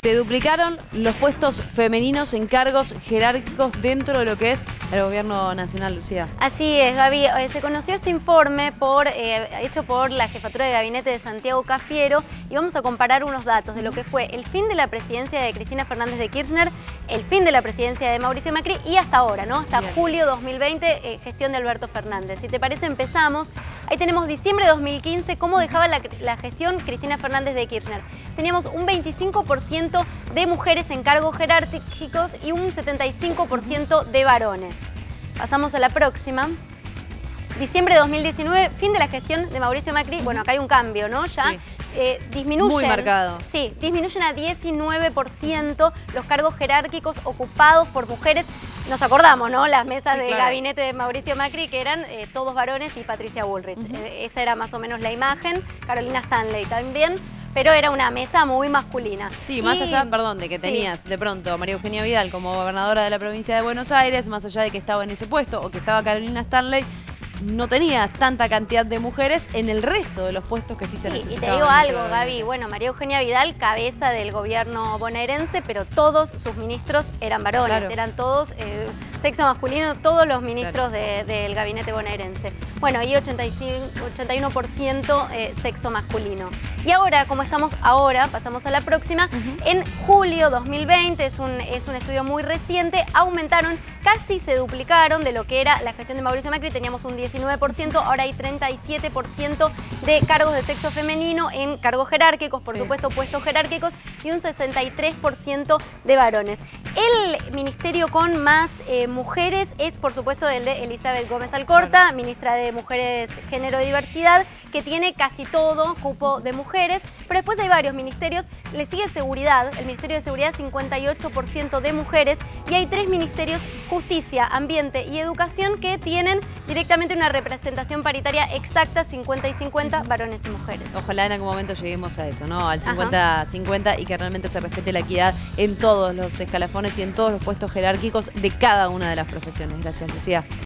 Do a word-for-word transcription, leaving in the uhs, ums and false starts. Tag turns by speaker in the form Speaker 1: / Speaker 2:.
Speaker 1: Se duplicaron los puestos femeninos en cargos jerárquicos dentro de lo que es el gobierno nacional, Lucía.
Speaker 2: Así es, Gaby. Eh, se conoció este informe por, eh, hecho por la Jefatura de Gabinete de Santiago Cafiero y vamos a comparar unos datos de lo que fue el fin de la presidencia de Cristina Fernández de Kirchner, el fin de la presidencia de Mauricio Macri y hasta ahora, ¿no? Hasta Bien. julio dos mil veinte, eh, gestión de Alberto Fernández. Si te parece, empezamos. Ahí tenemos diciembre de dos mil quince, cómo dejaba la, la gestión Cristina Fernández de Kirchner. Teníamos un veinticinco por ciento de mujeres en cargos jerárquicos y un setenta y cinco por ciento de varones. Pasamos a la próxima. Diciembre de dos mil diecinueve, fin de la gestión de Mauricio Macri. Bueno, acá hay un cambio, ¿no? Ya sí. eh, disminuyen.
Speaker 1: Muy marcado.
Speaker 2: Sí, disminuyen a diecinueve por ciento los cargos jerárquicos ocupados por mujeres. Nos acordamos, ¿no? Las mesas sí, del claro. gabinete de Mauricio Macri, que eran eh, todos varones y Patricia Bullrich. Uh-huh. eh, esa era más o menos la imagen. Carolina Stanley también. Pero era una mesa muy masculina.
Speaker 1: Sí, más y... allá, perdón, de que tenías sí. de pronto a María Eugenia Vidal como gobernadora de la provincia de Buenos Aires, más allá de que estaba en ese puesto, o que estaba Carolina Stanley, no tenías tanta cantidad de mujeres en el resto de los puestos que sí se sí, necesitaban.
Speaker 2: Y te digo algo, Gaby, bueno, María Eugenia Vidal, cabeza del gobierno bonaerense, pero todos sus ministros eran varones, claro. eran todos eh, sexo masculino, todos los ministros claro. de, del gabinete bonaerense. Bueno, y ochenta y cinco, ochenta y uno por ciento eh, sexo masculino. Y ahora, como estamos ahora, pasamos a la próxima, uh-huh. en julio dos mil veinte, es un, es un estudio muy reciente, aumentaron, casi se duplicaron de lo que era la gestión de Mauricio Macri, teníamos un diecinueve por ciento, ahora hay treinta y siete por ciento de cargos de sexo femenino en cargos jerárquicos, por sí. supuesto puestos jerárquicos, y un sesenta y tres por ciento de varones. El ministerio con más eh, mujeres es, por supuesto, el de Elizabeth Gómez Alcorta, claro. ministra de Mujeres, Género y Diversidad, que tiene casi todo cupo de mujeres, pero después hay varios ministerios. Le sigue Seguridad, el Ministerio de Seguridad, cincuenta y ocho por ciento de mujeres, y hay tres ministerios, Justicia, Ambiente y Educación, que tienen directamente una representación paritaria exacta, cincuenta y cincuenta, varones y mujeres.
Speaker 1: Ojalá en algún momento lleguemos a eso, ¿no? Al cincuenta a cincuenta y que realmente se respete la equidad en todos los escalafones y en todos los puestos jerárquicos de cada una de las profesiones. Gracias, Lucía.